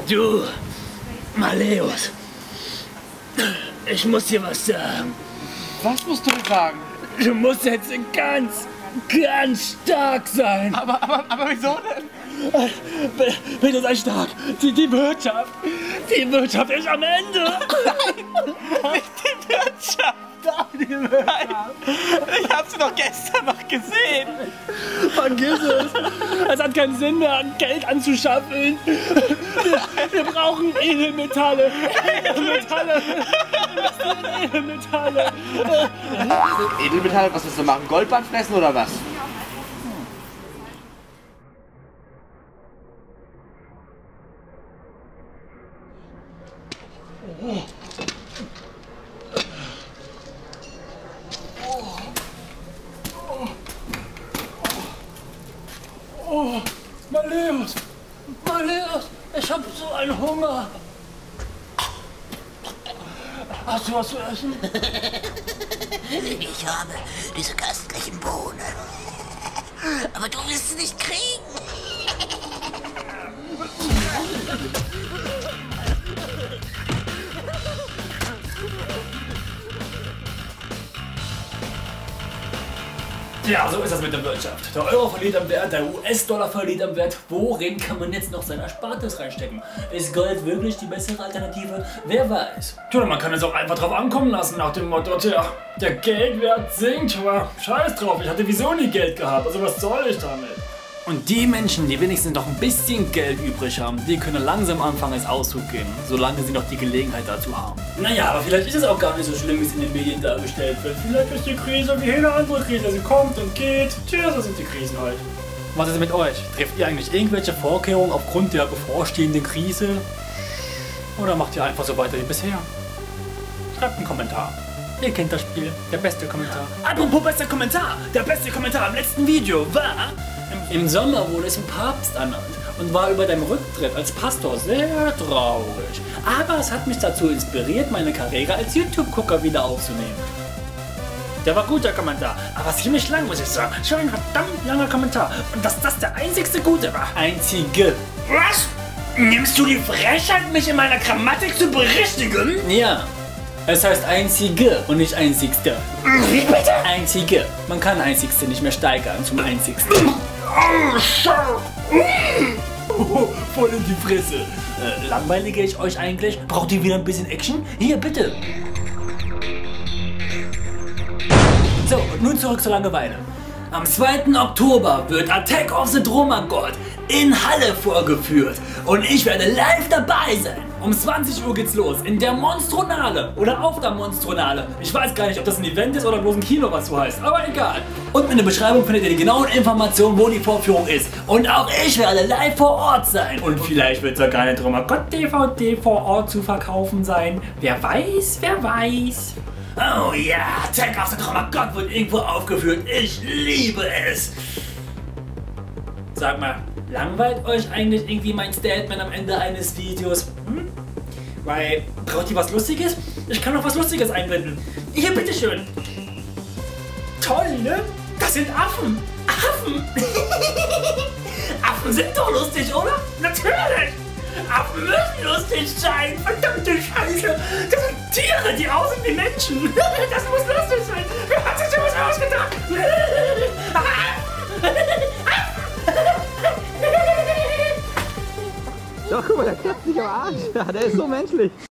Du, Maleus, ich muss dir was sagen. Was musst du mir sagen? Du musst jetzt ganz stark sein. Aber wieso denn? Bitte sei stark. Die Wirtschaft ist am Ende. Nicht die Wirtschaft. Die Wirtschaft. Ich hab sie doch gestern noch gesehen. Vergiss es. Es hat keinen Sinn mehr, Geld anzuschaffen. Wir brauchen Edelmetalle. Edelmetalle. Edelmetalle, was willst du machen? Goldband fressen oder was? Oh, Maleus, ich hab so einen Hunger. Hast du was zu essen? Ich habe diese köstlichen Bohnen. Aber du wirst sie nicht kriegen. Ja, so ist das mit der Wirtschaft. Der Euro verliert am Wert, der US-Dollar verliert am Wert. Worin kann man jetzt noch sein Erspartes reinstecken? Ist Gold wirklich die bessere Alternative? Wer weiß. Tja, man kann es auch einfach drauf ankommen lassen, nach dem Motto, tja, der Geldwert sinkt, aber scheiß drauf, ich hatte wieso nie Geld gehabt, also was soll ich damit? Und die Menschen, die wenigstens noch ein bisschen Geld übrig haben, die können langsam anfangen, ins auszugehen, solange sie noch die Gelegenheit dazu haben. Naja, aber vielleicht ist es auch gar nicht so schlimm, wie es in den Medien dargestellt wird. Vielleicht ist die Krise wie jede andere Krise, sie kommt und geht. Tja, so sind die Krisen halt. Was ist mit euch? Trefft ihr eigentlich irgendwelche Vorkehrungen aufgrund der bevorstehenden Krise? Oder macht ihr einfach so weiter wie bisher? Schreibt einen Kommentar. Ihr kennt das Spiel. Der beste Kommentar. Apropos bester Kommentar. Der beste Kommentar im letzten Video war... Im Sommer wurde es ein Papst ernannt und war über deinem Rücktritt als Pastor sehr traurig. Aber es hat mich dazu inspiriert, meine Karriere als YouTube-Gucker wieder aufzunehmen. Der war gut, der Kommentar, aber ziemlich lang, muss ich sagen. Schon ein verdammt langer Kommentar. Und dass das der einzigste Gute war. Einzige. Was? Nimmst du die Frechheit, mich in meiner Grammatik zu berichtigen? Ja. Es heißt einzige und nicht einzigste. Wie bitte? Einzige. Man kann einzigste nicht mehr steigern zum einzigsten. Oh, voll in die Fresse. Langweilige ich euch eigentlich? Braucht ihr wieder ein bisschen Action? Hier, bitte. So, und nun zurück zur Langeweile. Am 2. Oktober wird Attack of the Dromagott in Halle vorgeführt und ich werde live dabei sein. Um 20 Uhr geht's los in der Monstronale oder auf der Monstronale. Ich weiß gar nicht, ob das ein Event ist oder bloß ein Kino, was so heißt, aber egal. Und in der Beschreibung findet ihr die genauen Informationen, wo die Vorführung ist. Und auch ich werde live vor Ort sein. Und vielleicht wird sogar eine Dromagott-DVD vor Ort zu verkaufen sein. Wer weiß, wer weiß. Oh ja, Attack of the Dromagott wird irgendwo aufgeführt. Ich liebe es. Sag mal, langweilt euch eigentlich irgendwie mein Statement am Ende eines Videos? Hm? Weil, braucht ihr was Lustiges? Ich kann noch was Lustiges einblenden. Hier, bitteschön. Toll, ne? Das sind Affen. Affen. Affen sind doch lustig, oder? Natürlich. Affen müssen lustig sein. Verdammte Scheiße. Das sind Tiere, die aussehen wie Menschen. Das muss lustig sein. Wer hat sich sowas ausgedacht? Doch, guck mal, der kratzt sich am Arsch. Ja, der ist so menschlich.